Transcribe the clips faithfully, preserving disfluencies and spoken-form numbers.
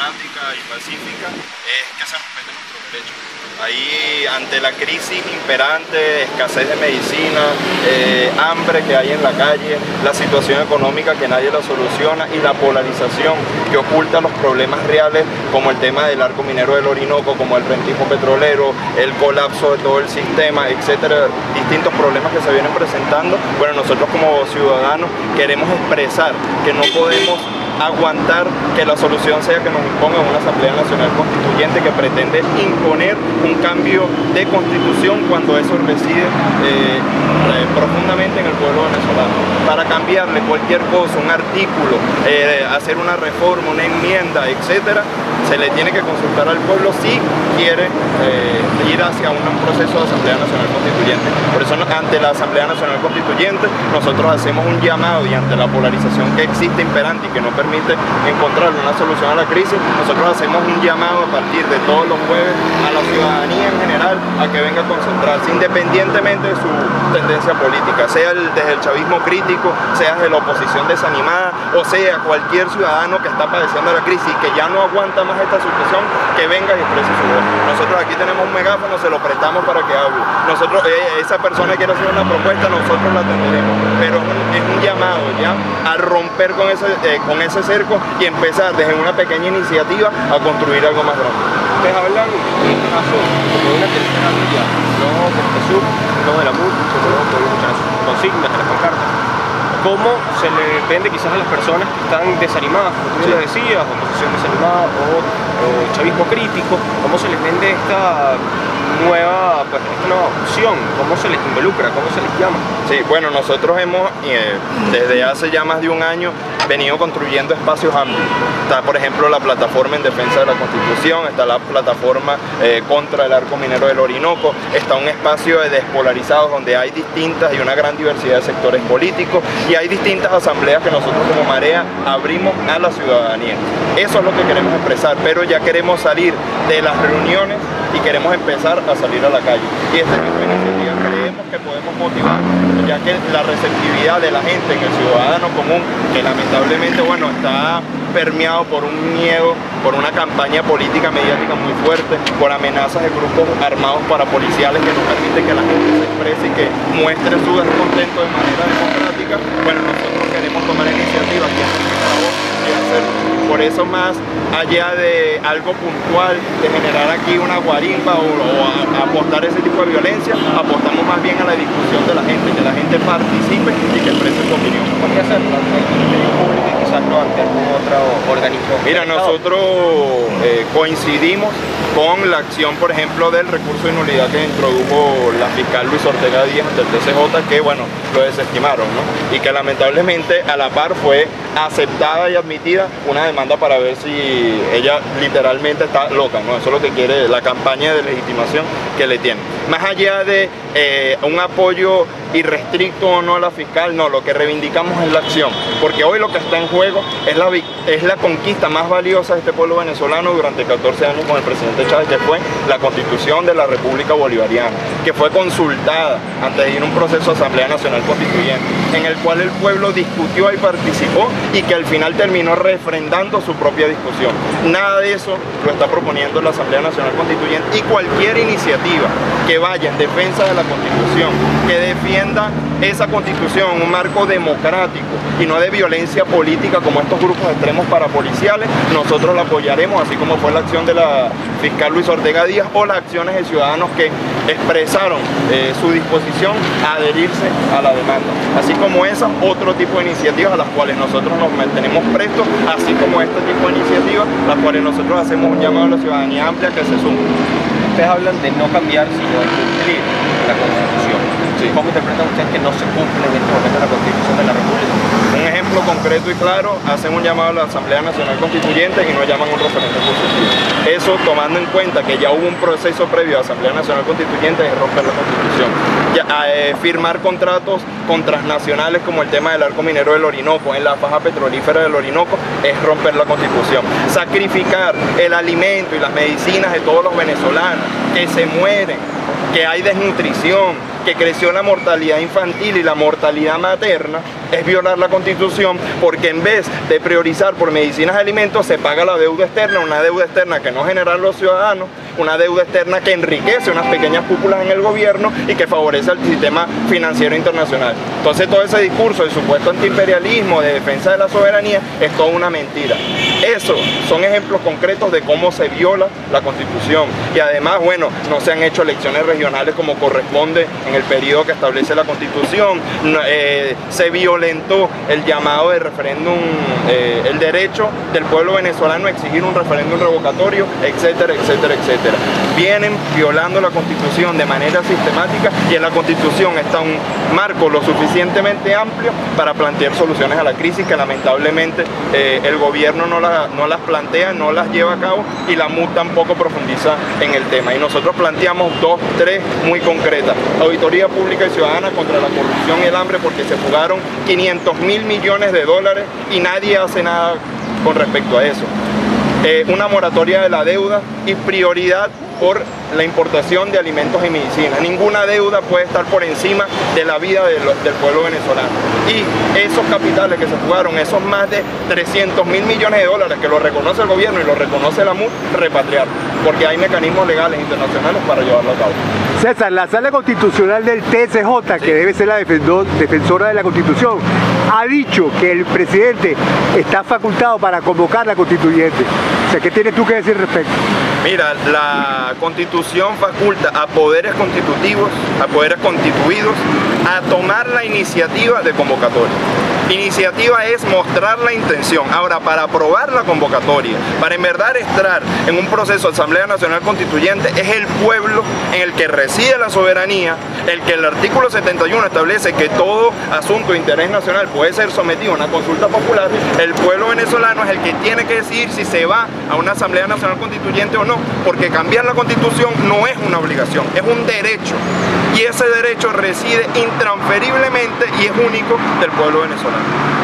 democrática y pacífica es que se respeten nuestros derechos. Ahí, ante la crisis imperante, escasez de medicina, eh, hambre que hay en la calle, la situación económica que nadie la soluciona y la polarización que oculta los problemas reales, como el tema del arco minero del Orinoco, como el rentismo petrolero, el colapso de todo el sistema, etcétera, distintos problemas que se vienen presentando. Bueno, nosotros como ciudadanos queremos expresar que no podemos aguantar que la solución sea que nos imponga una Asamblea Nacional Constituyente que pretende imponer un cambio de constitución cuando eso reside eh, profundamente en el pueblo venezolano. Para cambiarle cualquier cosa, un artículo, eh, hacer una reforma, una enmienda, etcétera, se le tiene que consultar al pueblo si quiere eh, ir hacia un proceso de Asamblea Nacional Constituyente. Por eso ante la Asamblea Nacional Constituyente nosotros hacemos un llamado, y ante la polarización que existe imperante y que no permite encontrar una solución a la crisis, nosotros hacemos un llamado a partir de todos los jueves a la ciudadanía en general a que venga a concentrarse independientemente de su tendencia política, sea el, desde el chavismo crítico, sea de la oposición desanimada, o sea cualquier ciudadano que está padeciendo la crisis y que ya no aguanta más esta situación, que venga y exprese su voz. Nosotros aquí tenemos un megáfono, se lo prestamos para que hable. Nosotros, eh, esa persona quiere hacer una propuesta, nosotros la atenderemos, pero es un, es un llamado ya a romper con ese, eh, con ese cerco y empezar desde una pequeña iniciativa a construir algo más grande. Ustedes hablan en este caso como de una tercera vía, no de Jesús, no de la M U D, como por muchas consignas de las pancartas. ¿Cómo se le vende quizás a las personas que están desanimadas, como tú sí. lo decías, oposición desanimada o, o chavismo crítico? ¿Cómo se les vende esta nueva, pues, esta nueva opción? ¿Cómo se les involucra? ¿Cómo se les llama? Sí, bueno, nosotros hemos, eh, desde hace ya más de un año, venido construyendo espacios amplios. Está, por ejemplo, la plataforma en defensa de la Constitución, está la plataforma eh, contra el arco minero del Orinoco, está un espacio de despolarizados donde hay distintas y una gran diversidad de sectores políticos, y hay distintas asambleas que nosotros como Marea abrimos a la ciudadanía. Eso es lo que queremos expresar, pero ya queremos salir de las reuniones y queremos empezar a salir a la calle. Y esta es nuestra iniciativa. Creemos que podemos motivar, ya que la receptividad de la gente, en el ciudadano común, que lamentablemente, bueno, está permeado por un miedo, por una campaña política mediática muy fuerte, por amenazas de grupos armados parapoliciales que no permiten que la gente se exprese y que muestre su descontento de manera democrática. Bueno, nosotros queremos tomar iniciativa aquí en Nicaragua y hacerlo. Por eso, más allá de algo puntual, de generar aquí una guarimba o, o a, a apostar ese tipo de violencia, apostamos más bien a la discusión de la gente, que la gente participe y que exprese su opinión. ¿Podría hacerlo ante el Ministerio Público y quizás no ante algún otro organismo? Mira, nosotros eh, coincidimos con la acción, por ejemplo, del recurso de nulidad que introdujo la fiscal Luis Ortega Díaz ante el T C J, que, bueno, lo desestimaron, ¿no? Y que lamentablemente a la par fue aceptada y admitida una demanda para ver si ella literalmente está loca, ¿no? Eso es lo que quiere la campaña de legitimación que le tiene. Más allá de eh, un apoyo irrestricto o no a la fiscal, no, lo que reivindicamos es la acción, porque hoy lo que está en juego es la, es la conquista más valiosa de este pueblo venezolano durante catorce años con el presidente Chávez, que fue la Constitución de la República Bolivariana, que fue consultada antes de ir a un proceso de Asamblea Nacional Constituyente, en el cual el pueblo discutió y participó y que al final terminó refrendando su propia discusión. Nada de eso lo está proponiendo la Asamblea Nacional Constituyente, y cualquier iniciativa que vaya en defensa de la Constitución, que defienda esa Constitución en un marco democrático y no de violencia política como estos grupos extremos parapoliciales, nosotros la apoyaremos, así como fue la acción de la fiscal Luis Ortega Díaz o las acciones de ciudadanos que expresaron eh, su disposición a adherirse a la demanda. Así como esas, otro tipo de iniciativas a las cuales nosotros nos mantenemos prestos, así como este tipo de iniciativas, las cuales nosotros hacemos un llamado a la ciudadanía amplia que se sume. Ustedes hablan de no cambiar, sino de cumplir la Constitución. Sí. ¿Cómo interpretan ustedes que no se cumple en este momento la Constitución de la República? Un ejemplo concreto y claro, hacen un llamado a la Asamblea Nacional Constituyente y no llaman un referéndum constitutivo. Eso tomando en cuenta que ya hubo un proceso previo a la Asamblea Nacional Constituyente de romper la Constitución. Ya, eh, firmar contratos con transnacionales como el tema del arco minero del Orinoco, en la faja petrolífera del Orinoco, es romper la Constitución. Sacrificar el alimento y las medicinas de todos los venezolanos que se mueren, que hay desnutrición, que creció la mortalidad infantil y la mortalidad materna, es violar la Constitución, porque en vez de priorizar por medicinas y alimentos se paga la deuda externa, una deuda externa que no genera los ciudadanos, una deuda externa que enriquece unas pequeñas cúpulas en el gobierno y que favorece al sistema financiero internacional. Entonces todo ese discurso de supuesto antiimperialismo, de defensa de la soberanía, es toda una mentira. Esos son ejemplos concretos de cómo se viola la Constitución. Y además, bueno, no se han hecho elecciones regionales como corresponde en el periodo que establece la Constitución, no, eh, se violentó el llamado de referéndum, eh, el derecho del pueblo venezolano a exigir un referéndum revocatorio, etcétera, etcétera, etcétera. Vienen violando la Constitución de manera sistemática y en la Constitución está un marco lo suficientemente amplio para plantear soluciones a la crisis que lamentablemente eh, el gobierno no, la, no las plantea, no las lleva a cabo y la M U tampoco profundiza en el tema. Y nosotros planteamos dos, tres muy concretas. Auditoría Pública y Ciudadana contra la corrupción y el hambre, porque se fugaron quinientos mil millones de dólares y nadie hace nada con respecto a eso. Eh, una moratoria de la deuda y prioridad por la importación de alimentos y medicinas. Ninguna deuda puede estar por encima de la vida de lo, del pueblo venezolano. Y esos capitales que se fugaron, esos más de trescientos mil millones de dólares que lo reconoce el gobierno y lo reconoce la M U, repatriarlos, porque hay mecanismos legales internacionales para llevarlo a cabo. César, la Sala Constitucional del T S J, sí, que debe ser la defensora de la Constitución, ha dicho que el presidente está facultado para convocar la constituyente. O sea, ¿qué tienes tú que decir al respecto? Mira, la Constitución faculta a poderes constitutivos, a poderes constituidos, a tomar la iniciativa de convocatoria. Iniciativa es mostrar la intención. Ahora, para aprobar la convocatoria, para en verdad estar en un proceso de Asamblea Nacional Constituyente, es el pueblo en el que reside la soberanía, el que el artículo setenta y uno establece que todo asunto de interés nacional puede ser sometido a una consulta popular. El pueblo venezolano es el que tiene que decidir si se va a una Asamblea Nacional Constituyente o no, porque cambiar la Constitución no es una obligación, es un derecho. Y ese derecho reside intransferiblemente y es único del pueblo venezolano.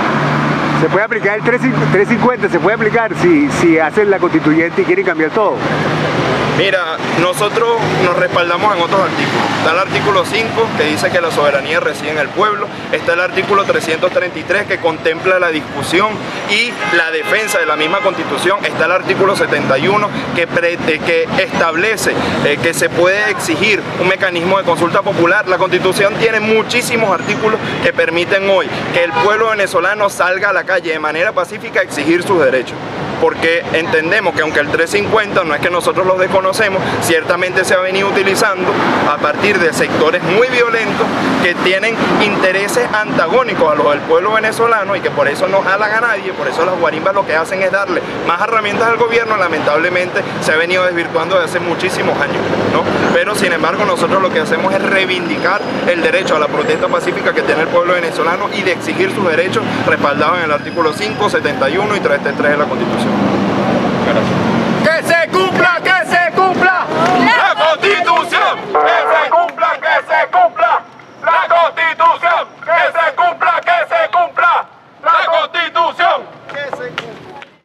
¿Se puede aplicar el trescientos cincuenta? ¿Se puede aplicar si, si hacen la constituyente y quieren cambiar todo? Mira, nosotros nos respaldamos en otros artículos. Está el artículo cinco, que dice que la soberanía reside en el pueblo. Está el artículo trescientos treinta y tres, que contempla la discusión y la defensa de la misma Constitución. Está el artículo setenta y uno, que, pre, eh, que establece eh, que se puede exigir un mecanismo de consulta popular. La Constitución tiene muchísimos artículos que permiten hoy que el pueblo venezolano salga a la calle de manera pacífica a exigir sus derechos. Porque entendemos que aunque el trescientos cincuenta no es que nosotros los desconocemos, ciertamente se ha venido utilizando a partir de sectores muy violentos que tienen intereses antagónicos a los del pueblo venezolano y que por eso no jalan a nadie. Por eso las guarimbas lo que hacen es darle más herramientas al gobierno. Lamentablemente se ha venido desvirtuando desde hace muchísimos años, ¿no? Pero sin embargo nosotros lo que hacemos es reivindicar el derecho a la protesta pacífica que tiene el pueblo venezolano y de exigir sus derechos respaldados en el artículo cinco, setenta y uno y trescientos treinta y tres de la Constitución. Gracias.